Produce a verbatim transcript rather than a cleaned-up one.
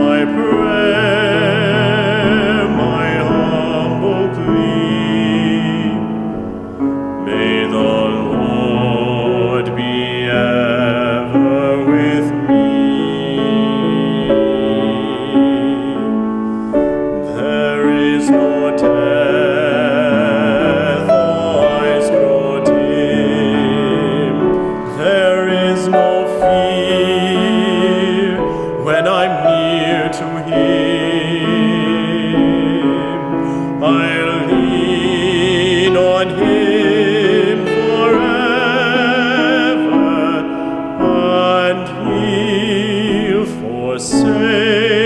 my prayer, my humble plea. May the Lord be ever with me. There is no death, all eyes grow dim. There is no fear when I'm near to Him. I'll lean on Him forever, and He'll forsake